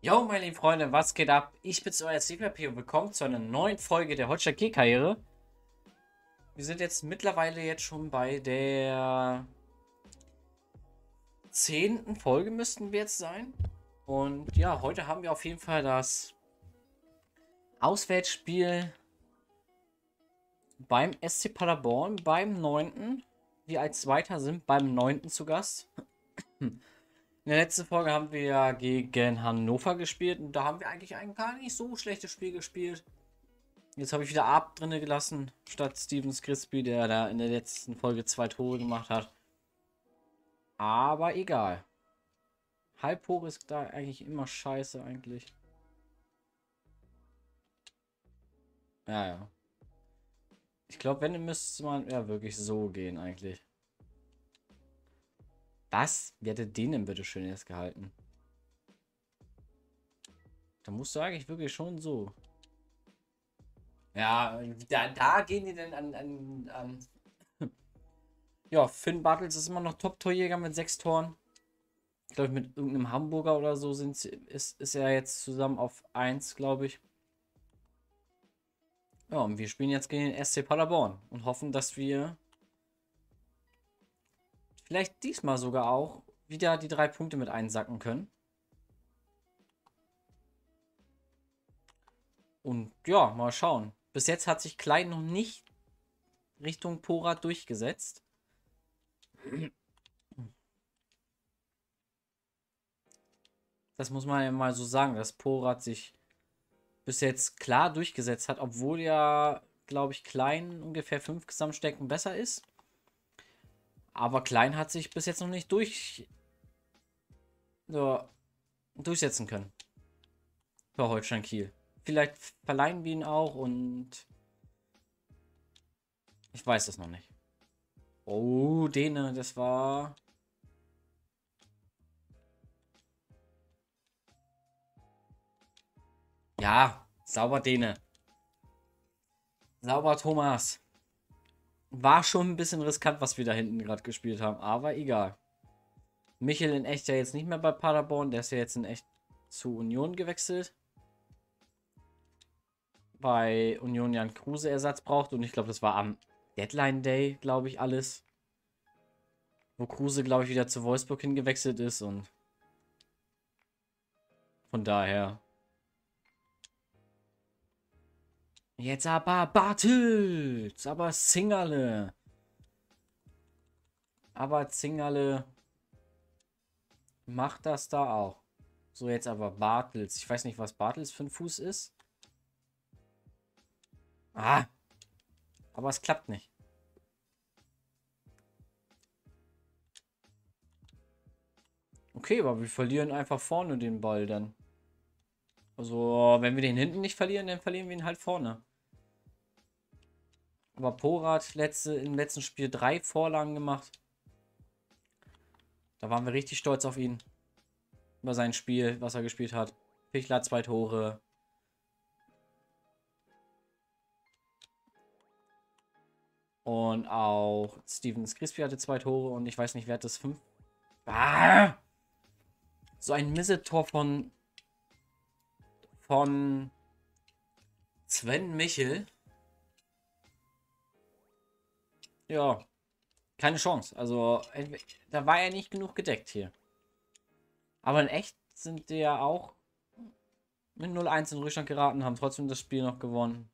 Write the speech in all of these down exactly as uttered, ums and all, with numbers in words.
Jo, meine lieben Freunde, was geht ab? Ich bin's, euer C P P und willkommen zu einer neuen Folge der Hotshot G-Karriere. Wir sind jetzt mittlerweile jetzt schon bei der zehnten Folge müssten wir jetzt sein. Und ja, heute haben wir auf jeden Fall das Auswärtsspiel beim S C Paderborn, beim neunten. Wir als Zweiter sind beim neunten zu Gast. In der letzten Folge haben wir ja gegen Hannover gespielt und da haben wir eigentlich ein gar nicht so schlechtes Spiel gespielt. Jetzt habe ich wieder Ab drinne gelassen, statt Stevens Crispy, der da in der letzten Folge zwei Tore gemacht hat. Aber egal. Halbhoch ist da eigentlich immer scheiße eigentlich. Ja, ja. Ich glaube, wenn, müsste man ja wirklich so gehen eigentlich. Was? Wer hätte den denn bitte schön jetzt gehalten? Da musst du eigentlich wirklich schon so. Ja, da, da gehen die denn an, an, an. Ja, Finn Bartels ist immer noch Top-Torjäger mit sechs Toren. Ich glaube, mit irgendeinem Hamburger oder so sind sie, ist, ist er jetzt zusammen auf eins, glaube ich. Ja, und wir spielen jetzt gegen den S C Paderborn und hoffen, dass wir vielleicht diesmal sogar auch wieder die drei Punkte mit einsacken können. Und ja, mal schauen. Bis jetzt hat sich Klein noch nicht Richtung Porat durchgesetzt. Das muss man ja mal so sagen, dass Porat sich bis jetzt klar durchgesetzt hat, obwohl ja, glaube ich, Klein ungefähr fünf Gesamtstärken besser ist. Aber Klein hat sich bis jetzt noch nicht durch ja, durchsetzen können. Für Holstein Kiel. Vielleicht verleihen wir ihn auch und ich weiß es noch nicht. Oh, Däne, das war. Ja, sauber Däne. Sauber Thomas. War schon ein bisschen riskant, was wir da hinten gerade gespielt haben, aber egal. Michel in echt ja jetzt nicht mehr bei Paderborn, der ist ja jetzt in echt zu Union gewechselt. Bei Union Jan Kruse Ersatz braucht und ich glaube, das war am Deadline Day, glaube ich, alles. Wo Kruse, glaube ich, wieder zu Wolfsburg hingewechselt ist und von daher. Jetzt aber Bartels, aber Zingerle. Aber Zingerle macht das da auch. So, jetzt aber Bartels. Ich weiß nicht, was Bartels für ein Fuß ist. Ah, aber es klappt nicht. Okay, aber wir verlieren einfach vorne den Ball dann. Also, wenn wir den hinten nicht verlieren, dann verlieren wir ihn halt vorne. Aber Porat letzte, im letzten Spiel drei Vorlagen gemacht. Da waren wir richtig stolz auf ihn. Über sein Spiel, was er gespielt hat. Pichler zwei Tore. Und auch Stevens Crispy hatte zwei Tore und ich weiß nicht, wer hat das fünf. Ah! So ein Missetor von von Sven Michel. Ja, keine Chance. Also, da war er nicht genug gedeckt hier. Aber in echt sind die ja auch mit null eins in Rückstand geraten, haben trotzdem das Spiel noch gewonnen.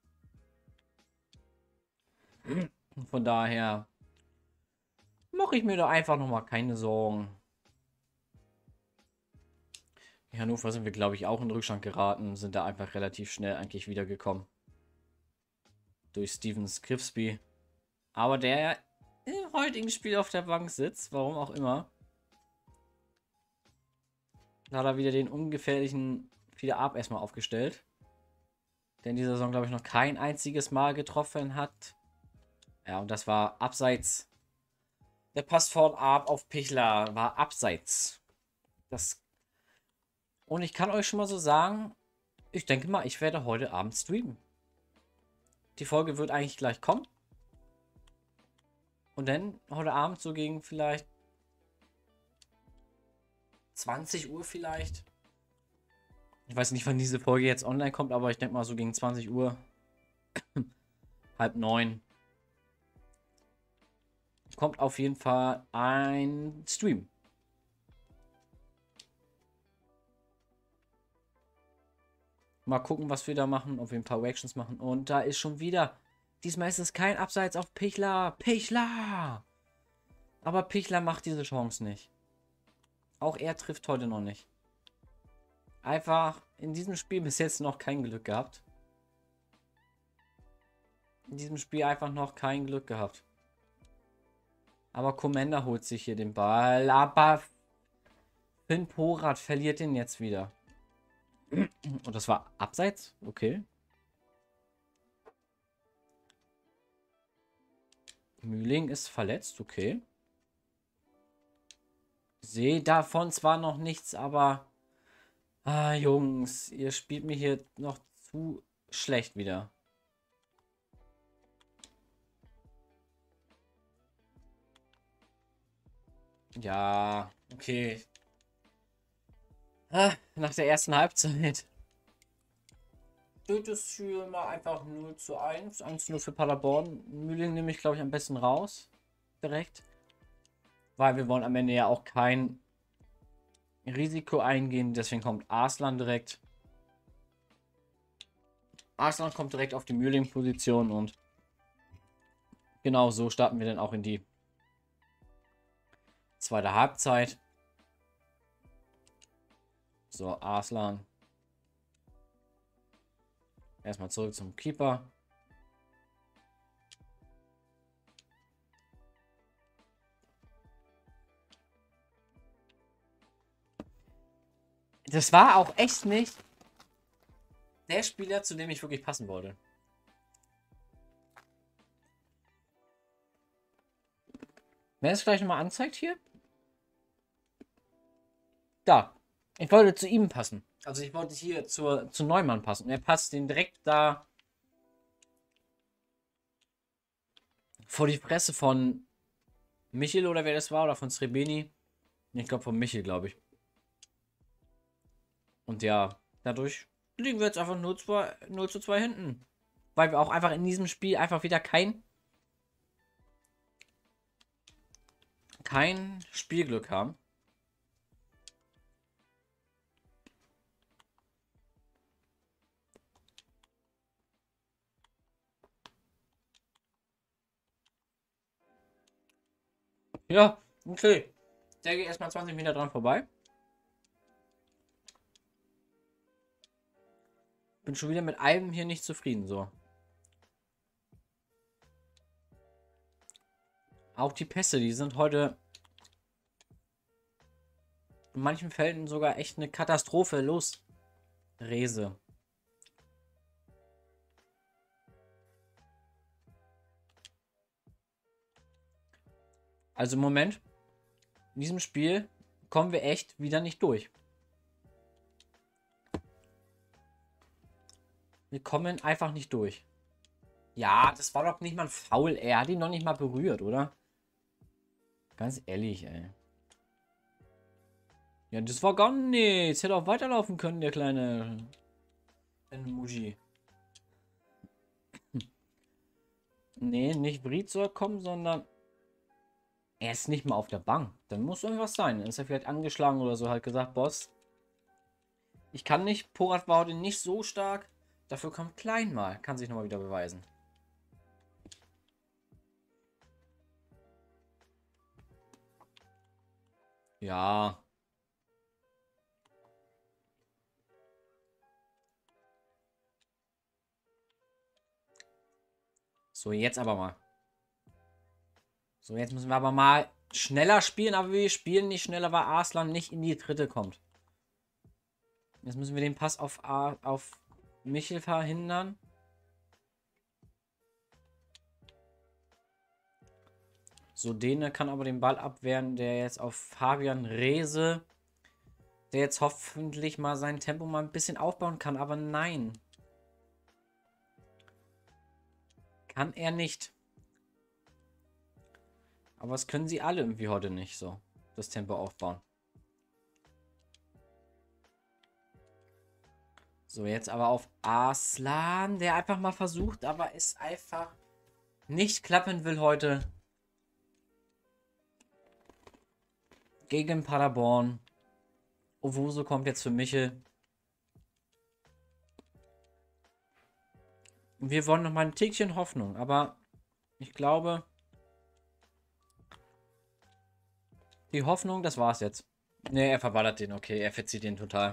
Von daher mache ich mir da einfach nochmal keine Sorgen. In Hannover sind wir, glaube ich, auch in Rückstand geraten, sind da einfach relativ schnell eigentlich wiedergekommen. Durch Stevens Crispy. Aber der im heutigen Spiel auf der Bank sitzt, warum auch immer. Da hat er wieder den ungefährlichen Fieder-Ab erstmal aufgestellt. Der in dieser Saison, glaube ich, noch kein einziges Mal getroffen hat. Ja, und das war abseits. Der Pass von Ab auf Pichler war abseits. Das. Und ich kann euch schon mal so sagen, ich denke mal, ich werde heute Abend streamen. Die Folge wird eigentlich gleich kommen. Und dann heute Abend so gegen vielleicht zwanzig Uhr vielleicht Ich weiß nicht, wann diese Folge jetzt online kommt, aber ich denke mal so gegen zwanzig Uhr. Halb neun. Kommt auf jeden Fall ein Stream. Mal gucken, was wir da machen. Auf jeden Fall Reactions machen. Und da ist schon wieder. Diesmal ist es kein Abseits auf Pichler. Pichler! Aber Pichler macht diese Chance nicht. Auch er trifft heute noch nicht. Einfach in diesem Spiel bis jetzt noch kein Glück gehabt. In diesem Spiel einfach noch kein Glück gehabt. Aber Commander holt sich hier den Ball. Aber Finn Porat verliert den jetzt wieder. Und das war abseits? Okay. Mühling ist verletzt, okay. Sehe davon zwar noch nichts, aber... Ah, Jungs, ihr spielt mir hier noch zu schlecht wieder. Ja, okay. Ah, nach der ersten Halbzeit steht es hier mal einfach null zu eins. eins zu null für Paderborn. Mühling nehme ich, glaube ich, am besten raus. Direkt. Weil wir wollen am Ende ja auch kein Risiko eingehen. Deswegen kommt Arslan direkt. Arslan kommt direkt auf die Mühling-Position und genau so starten wir dann auch in die zweite Halbzeit. So, Arslan. Erstmal zurück zum Keeper. Das war auch echt nicht der Spieler, zu dem ich wirklich passen wollte. Wenn es gleich nochmal anzeigt hier. Da. Ich wollte zu ihm passen. Also ich wollte hier zur, zu Neumann passen. Und er passt den direkt da vor die Fresse von Michel oder wer das war. Oder von Srebeni. Ich glaube von Michel, glaube ich. Und ja, dadurch liegen wir jetzt einfach null zu zwei hinten. Weil wir auch einfach in diesem Spiel einfach wieder kein kein Spielglück haben. Ja, okay. Der geht erstmal zwanzig Meter dran vorbei. Bin schon wieder mit einem hier nicht zufrieden, so. Auch die Pässe, die sind heute in manchen Fällen sogar echt eine Katastrophe. Los, Rese. Also im Moment, in diesem Spiel kommen wir echt wieder nicht durch. Wir kommen einfach nicht durch. Ja, das war doch nicht mal ein Foul. Er hat ihn noch nicht mal berührt, oder? Ganz ehrlich, ey. Ja, das war gar nichts. Hätte auch weiterlaufen können, der kleine... Muji. Nee, nicht Bried soll kommen, sondern... Er ist nicht mal auf der Bank. Dann muss irgendwas sein. Dann ist er vielleicht angeschlagen oder so. Halt gesagt, Boss. Ich kann nicht. Porat war heute nicht so stark. Dafür kommt Klein mal. Kann sich nochmal wieder beweisen. Ja. So, jetzt aber mal. So, jetzt müssen wir aber mal schneller spielen, aber wir spielen nicht schneller, weil Arslan nicht in die dritte kommt. Jetzt müssen wir den Pass auf, A auf Michel verhindern. So, Dene kann aber den Ball abwehren, der jetzt auf Fabian Rehse, der jetzt hoffentlich mal sein Tempo mal ein bisschen aufbauen kann, aber nein. Kann er nicht. Aber das können sie alle irgendwie heute nicht so, das Tempo aufbauen. So, jetzt aber auf Arslan, der einfach mal versucht, aber es einfach nicht klappen will heute. Gegen Paderborn. Owusu kommt jetzt für Michel. Wir wollen noch mal ein Tickchen Hoffnung, aber ich glaube, die Hoffnung, das war's jetzt. Ne, er verballert den, okay, er verzieht den total.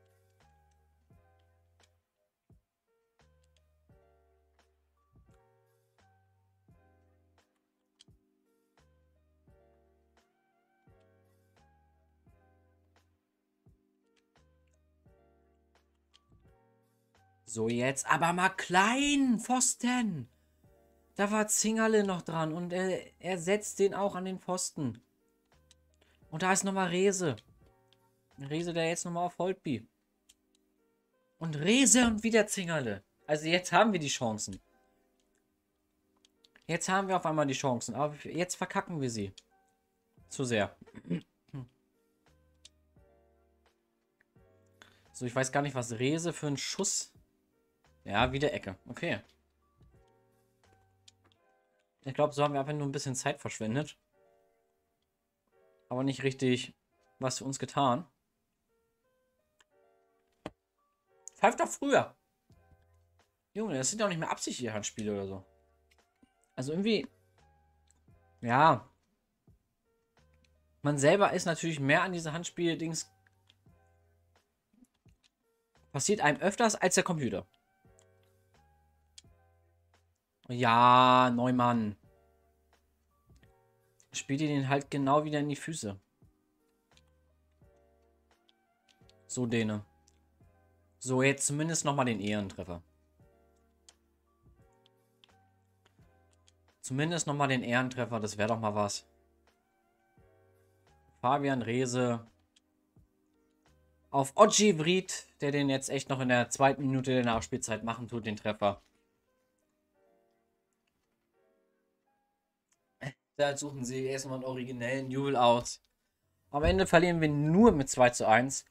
So, jetzt aber mal klein, Pfosten. Da war Zingerle noch dran und er, er setzt den auch an den Pfosten. Und da ist nochmal Rehse. Rehse, der jetzt nochmal auf Holtby. Und Rehse und wieder Zingerle. Also jetzt haben wir die Chancen. Jetzt haben wir auf einmal die Chancen. Aber jetzt verkacken wir sie. Zu sehr. So, ich weiß gar nicht, was Rehse für ein Schuss. Ja, wieder Ecke. Okay. Ich glaube, so haben wir einfach nur ein bisschen Zeit verschwendet. Aber nicht richtig was für uns getan. Pfeift doch früher. Junge, das sind ja auch nicht mehr absichtliche Handspiele oder so. Also irgendwie... Ja. Man selber ist natürlich mehr an diese Handspiele-Dings... Passiert einem öfters als der Computer. Ja, Neumann. Spielt ihr den halt genau wieder in die Füße. So, Dene. So, jetzt zumindest nochmal den Ehrentreffer. Zumindest nochmal den Ehrentreffer, das wäre doch mal was. Fabian Rehse. Auf Oji Vrit, der den jetzt echt noch in der zweiten Minute der Nachspielzeit machen tut, den Treffer. Da suchen sie erstmal einen originellen Jubel aus. Am Ende verlieren wir nur mit zwei zu eins.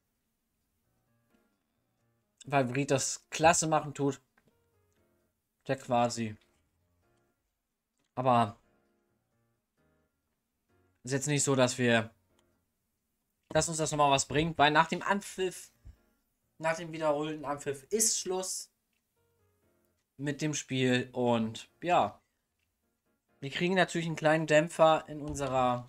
Weil Vrit das klasse machen tut. Der quasi. Aber ist jetzt nicht so, dass wir... Dass uns das nochmal was bringt. Weil nach dem Anpfiff, nach dem wiederholten Anpfiff ist Schluss mit dem Spiel. Und ja... Wir kriegen natürlich einen kleinen Dämpfer in unserer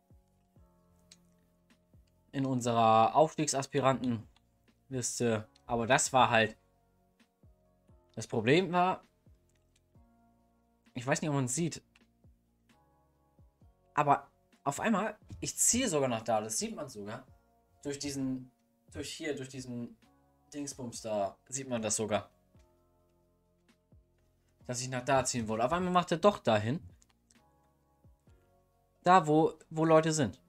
in unserer Aufstiegsaspirantenliste. Aber das war halt das Problem war, ich weiß nicht, ob man es sieht, aber auf einmal, ich ziehe sogar nach da, das sieht man sogar, durch diesen, durch hier, durch diesen Dingsbums da, sieht man das sogar. Dass ich nach da ziehen wollte. Auf einmal macht er doch dahin. Da, wo, wo Leute sind.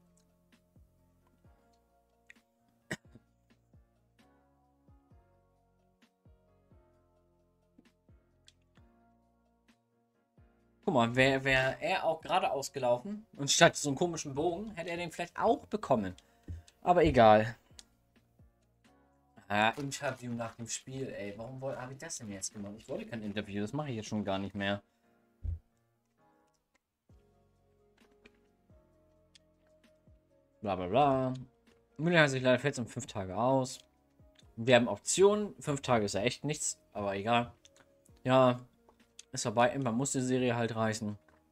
Guck mal, wäre wär er auch geradeaus gelaufen und statt so einen komischen Bogen, hätte er den vielleicht auch bekommen. Aber egal. Ah, Interview nach dem Spiel, ey. Warum habe ich das denn jetzt gemacht? Ich wollte kein Interview, das mache ich jetzt schon gar nicht mehr. Bla bla bla. Müller hat sich leider fällt um fünf Tage aus. Wir haben Optionen. Fünf Tage ist ja echt nichts, aber egal. Ja, ist vorbei. Man muss die Serie halt reißen.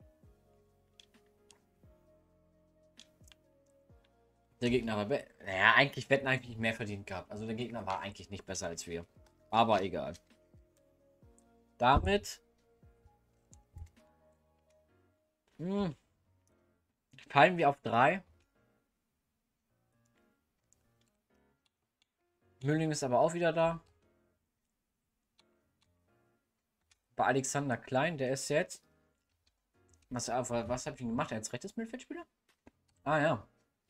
Der Gegner war... Naja, eigentlich wetten eigentlich mehr verdient gehabt. Also der Gegner war eigentlich nicht besser als wir. Aber egal. Damit... Hm, fallen wir auf drei. Mülling ist aber auch wieder da. Bei Alexander Klein, der ist jetzt... Was, was hat ihn gemacht? Er ist rechtes Mittelfeldspieler? Ah ja.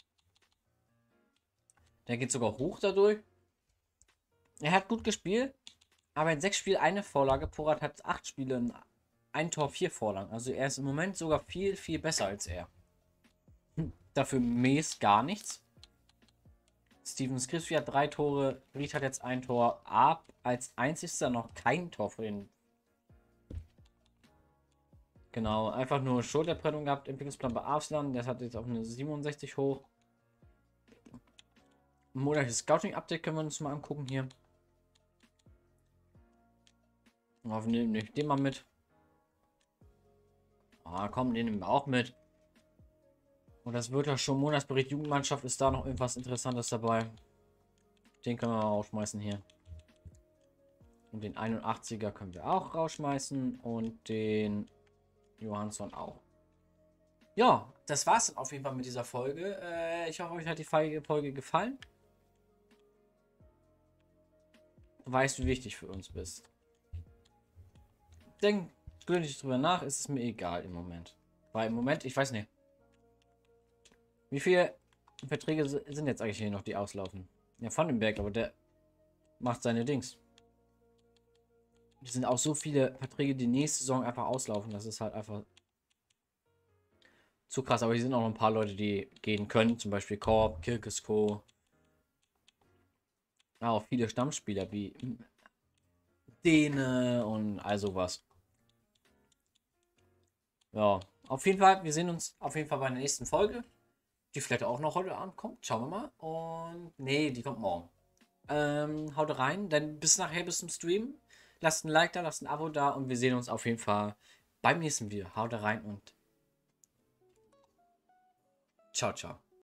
Der geht sogar hoch dadurch. Er hat gut gespielt. Aber in sechs Spielen eine Vorlage. Porat hat acht Spiele, ein Tor, vier Vorlagen. Also er ist im Moment sogar viel, viel besser als er. Dafür Mees gar nichts. Steven Skripsky hat drei Tore. Ried hat jetzt ein Tor. Ab als einzigster noch kein Tor für den. Genau, einfach nur Schulterprellung gehabt. Entwicklungsplan bei Arslan. Der hat jetzt auf eine siebenundsechzig hoch. Monatliches Scouting-Update können wir uns mal angucken hier. Hoffentlich nehme ich den mal mit. Ah, komm, den nehmen wir auch mit. Und das wird ja schon Monatsbericht Jugendmannschaft. Ist da noch irgendwas Interessantes dabei? Den können wir mal rausschmeißen hier. Und den einundachtziger können wir auch rausschmeißen. Und den Johansson auch. Ja, das war's auf jeden Fall mit dieser Folge. Äh, ich hoffe, euch hat die Folge gefallen. Du weißt, wie wichtig für uns bist. Denk gründlich drüber nach, ist es mir egal im Moment. Weil im Moment, ich weiß nicht. Wie viele Verträge sind jetzt eigentlich hier noch, die auslaufen? Ja, Vandenberg, aber der macht seine Dings. Es sind auch so viele Verträge, die nächste Saison einfach auslaufen. Das ist halt einfach zu krass. Aber hier sind auch noch ein paar Leute, die gehen können. Zum Beispiel Korb, Kirkesko. Ja, auch viele Stammspieler wie Dene und all sowas. Ja, auf jeden Fall, wir sehen uns auf jeden Fall bei der nächsten Folge. Die vielleicht auch noch heute Abend kommt. Schauen wir mal. Und nee, die kommt morgen. Ähm, haut rein, denn bis nachher, bis zum Stream. Lasst ein Like da, lasst ein Abo da und wir sehen uns auf jeden Fall beim nächsten Video. Haut rein und ciao, ciao.